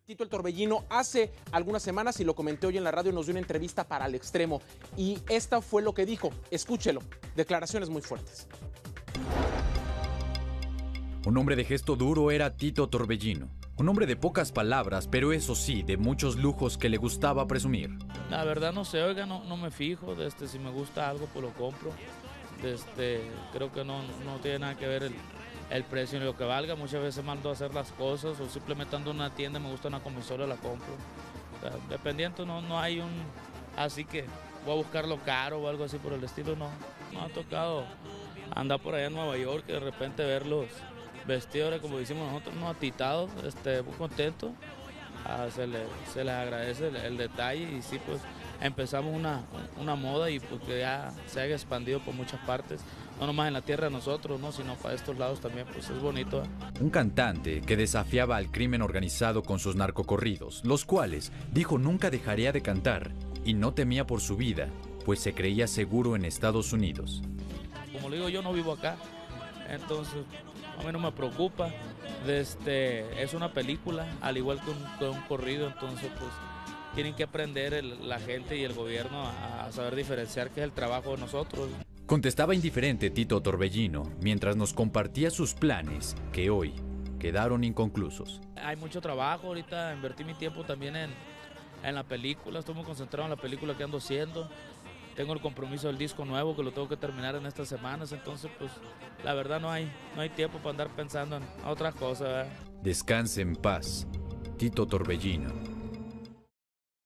Tito el Torbellino hace algunas semanas, y lo comenté hoy en la radio, nos dio una entrevista para El Extremo y esta fue lo que dijo. Escúchelo, declaraciones muy fuertes. Un hombre de gesto duro era Tito Torbellino. Un hombre de pocas palabras, pero eso sí, de muchos lujos que le gustaba presumir. La verdad no sé, oiga, no me fijo, si me gusta algo pues lo compro. Creo que no tiene nada que ver el precio ni lo que valga. Muchas veces mando a hacer las cosas o simplemente ando en una tienda, me gusta una consola, la compro. O sea, dependiendo, no hay un... Así que voy a buscarlo caro o algo así por el estilo, no ha tocado andar por allá en Nueva York y de repente verlos vestidos, como decimos nosotros, no atitados, muy contento. Se les agradece el detalle y sí, pues empezamos una moda y pues que ya se haya expandido por muchas partes, no nomás en la tierra de nosotros, ¿no? Sino para estos lados también, pues es bonito. Un cantante que desafiaba al crimen organizado con sus narcocorridos, los cuales dijo nunca dejaría de cantar y no temía por su vida, pues se creía seguro en Estados Unidos. Como le digo, yo no vivo acá, entonces a mí no me preocupa. Es una película, al igual que un corrido, entonces pues tienen que aprender la gente y el gobierno a saber diferenciar qué es el trabajo de nosotros. Contestaba indiferente Tito Torbellino mientras nos compartía sus planes que hoy quedaron inconclusos. Hay mucho trabajo ahorita, invertí mi tiempo también en la película, estoy muy concentrado en la película que ando haciendo. Tengo el compromiso del disco nuevo que lo tengo que terminar en estas semanas, entonces pues la verdad no hay tiempo para andar pensando en otras cosas, ¿verdad? Descanse en paz, Tito Torbellino.